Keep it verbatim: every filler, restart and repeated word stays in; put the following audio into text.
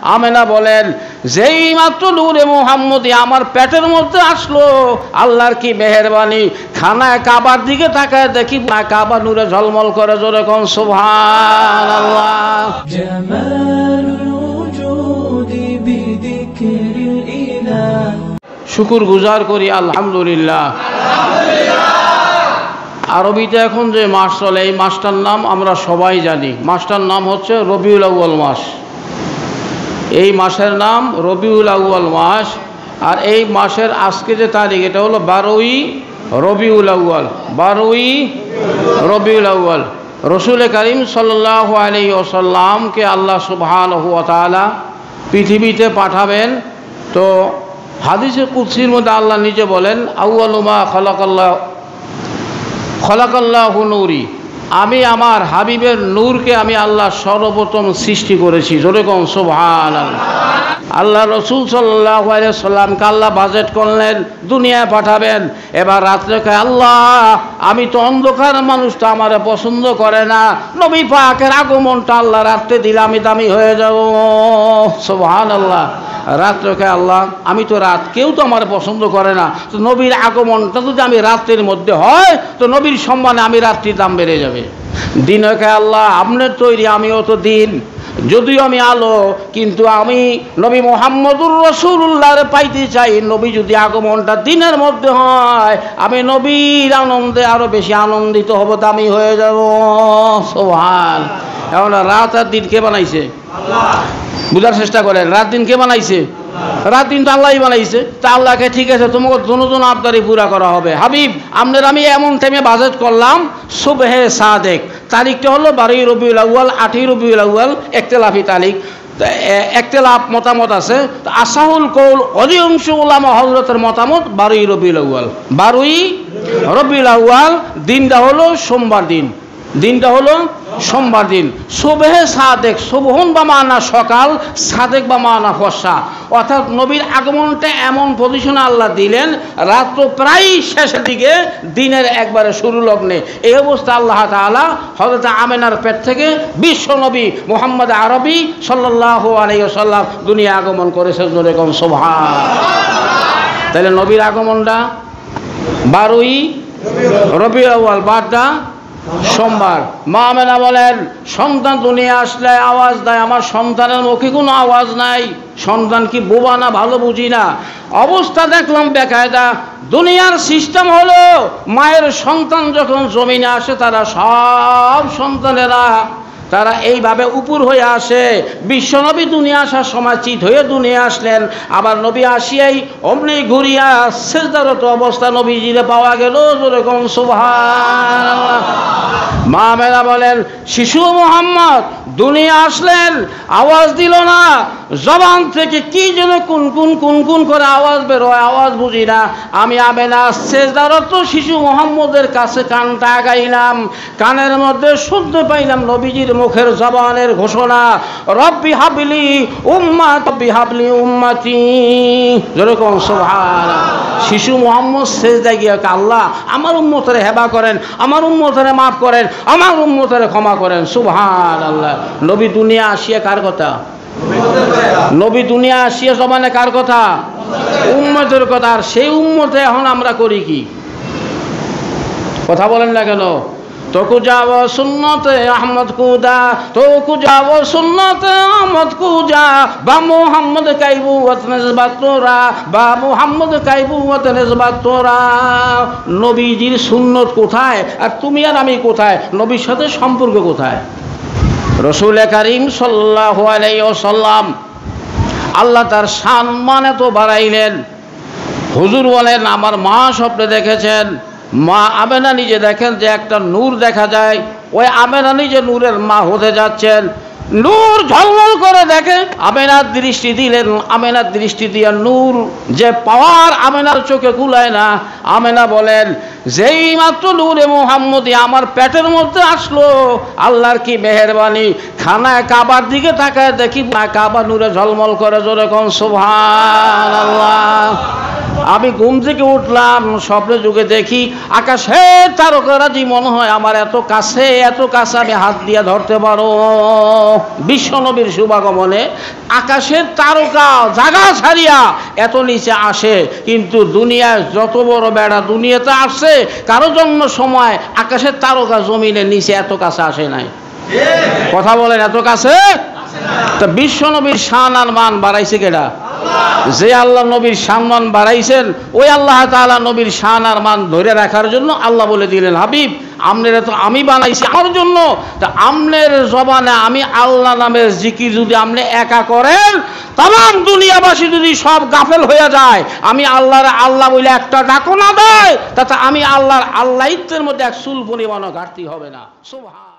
আমেনা বলেন যেই মাত্র নূরে মুহাম্মদী আমার পেটের মধ্যে আসলো, আল্লাহর কি মেহেরবানি, খানায় কাবার দিকে তাকায় দেখি কাবা নূরে ঝলমল করে। জোরে কোন সুবহানাল্লাহ। শুকুর গুজার করি আলহামদুলিল্লাহ। আরবিতে এখন যে মাস চলে এই মাসটার নাম আমরা সবাই জানি, মাসটার নাম হচ্ছে রবিউল আউয়াল মাস। এই মাসের নাম রবিউল আউয়াল মাস। আর এই মাসের আজকে যে তারিখ এটা হলো বারোই রবিউল আউয়াল, বারোই রবিউল আউয়াল। রসুল করিম সাল্লাল্লাহু আলাইহি ওয়াসাল্লামকে আল্লাহ সুবহানাহু ওয়া তাআলা পৃথিবীতে পাঠাবেন। তো হাদিসে কুদসির মধ্যে আল্লাহ নিজে বলেন আউয়ালু মা খালাকাল্লাহ খলাকাল্লাহু নূরি, আমি আমার হাবিবের নূরকে আমি আল্লাহ সর্বপ্রথম সৃষ্টি করেছি। জোরে কোন সুবহানাল্লাহ। আল্লাহ রসুল সাল্লাল্লাহু আলাইহি সাল্লামকে আল্লাহ বাজেট করলেন দুনিয়ায় পাঠাবেন। এবার রাত্রে কয় আল্লাহ আমি তো অন্ধকার, মানুষ তো আমার পছন্দ করে না, নবী পাকের আগমনটা আল্লাহ রাত্রে দিলে আমি দামি হয়ে যাব। সুবহানাল্লাহ। রাত্রে কয় আল্লাহ আমি তো রাত, কেউ তো আমার পছন্দ করে না, তো নবীর আগমনটা যদি আমি রাত্রের মধ্যে হয় তো নবীর সম্মানে আমি রাত্রির দাম বেড়ে যাবে। দিনে কয় আল্লাহ আপনার তৈরি, আমিও তো দিন, যদিও আমি আলো, কিন্তু আমি নবী মুহাম্মদুর রাসূলুল্লাহর পাইতে চাই। নবী যদি আগমনটা দিনের মধ্যে হয় আমি নবীর আনন্দে আরো বেশি আনন্দিত হব, দামি হয়ে যাব। সুবহান। এখন রাত আর দিন কে বানাইছে? বুঝার চেষ্টা করেন, রাত দিন কে বানাইছে? রাত দিন তো আল্লাহই বানাইছে। তা আল্লাহকে ঠিক আছে তোমাকে দুজন আবদারি পুরা করা হবে। হাবিব আপনার আমি এমন টাইমে বাজেট করলাম সুবহে সাদেক, তারিখটা হলো বারোই রবিউল আউয়াল, আটই রবিউল আউয়াল, একতেলাফি তারিখ, একতেলাফ মতামত আছে। আসাহুল কৌল অধিকাংশ উলামা হযরতের মতামত বারোই রবিউল আউয়াল, বারোই রবিউল আউয়াল। দিনটা হলো সোমবার দিন, দিনটা হলো সোমবার দিন। সুবহে সাদেক, সুবহুন বা মানা সকাল, সাদেক বা মানা ফর্সা, অর্থাৎ নবীর আগমনটা এমন পজিশনে আল্লাহ দিলেন রাত্র প্রায় শেষের দিকে, দিনের একবারে শুরু লগ্নে। এই অবস্থা আল্লাহ তাআলা হযরত আমেনার পেট থেকে বিশ্ব নবী মুহাম্মদ আরবি সাল্লাল্লাহু আলাইহি ওয়াসাল্লাম দুনিয়া আগমন করেছেন। জোরে কোন সুবহান। তাহলে নবীর আগমনটা বারোই রবিউল আউয়াল, বারটা সোমবার। মা আমেনা বলেন সন্তান দুনিয়া আসলে আওয়াজ দেয়, আমার সন্তানের মুখে কোনো আওয়াজ নাই। সন্তান কি বোবা না ভালো বুঝি না, অবস্থা দেখলাম বেকায়দা। দুনিয়ার সিস্টেম হলো মায়ের সন্তান যখন জমিনে আসে তারা সব সন্তানেরা তারা এইভাবে উপর হয়ে আসে। বিশ্বনবী দুনিয়া আসার সময় চিত হয়ে দুনিয়া আসলেন, আবার নবী আসিয়াই অমনি ঘুরিয়া সেজদারত অবস্থা নবীজিরে পাওয়া গেল। যেরকম সুবহানাল্লাহ। মা আমেনা বলেন শিশু মুহাম্মদ দুনিয়া আসলেন, আওয়াজ দিল না, জবান থেকে কি যেন কুন কুন কুন কুন করে আওয়াজ বেরোয়, আওয়াজ বুঝি না। আমি আমেনা সেজদারত শিশু মুহাম্মদের কাছে কানটা আগাইলাম, কানের মধ্যে শুনতে পাইলাম নবীজির মুখের জবানের ঘোষণা, রব্বি হাবলি উম্মাত রব্বি হাবলি উম্মতি। যেরকম সুবহানাল্লাহ। শিশু মুহাম্মদ সেজদায় গিয়ে আল্লাহ আমার উম্মতের হেবা করেন, আমার উম্মতের মাফ করেন, আমার উম্মতের ক্ষমা করেন। সুবহানাল্লাহ। নবী দুনিয়া আসিয়া কার কথা? নবী দুনিয়া আসিয়া জমানে কার কথা? উম্মতের কথা। আর সেই উম্মতে এখন আমরা করি কি? কথা বলেন না কেন? তোকু যাও সুন্নতে আহমদ কুদা, তোকু যাও সুন্নতে আহমদ কুজা, বা মুহাম্মদ কাইবু ওয়াত নিসবাত তোরা, বা মুহাম্মদ কাইবু ওয়াত নিসবাত তোরা। নবীজির সুন্নত কোথায় আর তুমি আর আমি কোথায়? নবীর সাথে সম্পর্ক কোথায়? রসুল করিম সাল্লাল্লাহু আলাইহি ওয়াসাল্লাম আল্লাহ তার সম্মান এত বাড়াইলেন। হুজুর বলেন আমার মা স্বপ্নে দেখেছেন, মা আমেনা নিজে দেখেন যে একটা নূর দেখা যায়, ওই আমেনা নিজে নূরের মা হতে যাচ্ছেন। নূর ঝলমল করে দেখে, আমেনার দৃষ্টি দিলেন, আমেনার দৃষ্টি দিয়ে নূর যে পাওয়ার আমেনার চোখে কুলায় না। আমেনা বলেন যেই মাত্র নূরে মুহাম্মদী আমার পেটের মধ্যে আসলো, আল্লাহর কি মেহেরবানি, খানায় কাবার দিকে তাকায় দেখি কাবা নূরে ঝলমল করে। জোরে কোন সুবহানাল্লাহ। আমি ঘুম থেকে উঠলাম, স্বপ্নে যুগে দেখি আকাশের তারকারাজি মনে হয় আমার এত কাছে, এত কাছে আমি হাত দিয়ে ধরতে পারো। বিশ্বনবীর শুভাগমনে আকাশের তারকা জাগা ছাড়িয়া এত নিচে আসে, কিন্তু দুনিয়ায় যত বড় বেড়া দুনিয়াতে আসছে, কারো জন্য সময় আকাশের তারকা জমিনের নিচে এত কাছে আসে নাই। কথা বলেন, এত কাছে। তা বিশ্বনবীর শান আর মান বাড়াইছে কেডা? যে আল্লাহ নবীর সম্মান বাড়াইছেন, ওই আল্লাহ তাআলা নবীর শান আর মান ধরে রাখার জন্য আল্লাহ বলে দিলেন, হাবিব আমনেরা তো আমি বানাইছি আমার জন্য, তা আমনের জবানে আমি আল্লাহ নামের জিকির যদি আপনি একা করেন, তাম দুনিয়াবাসী যদি সব গাফেল হয়ে যায়, আমি আল্লাহর আল্লাহ বলে একটা ডাকো না দেয়, তাতে আমি আল্লাহর আল্লাহিত্বের মধ্যে এক চুল পরিমাণও ঘাটতি হবে না। সুবহান।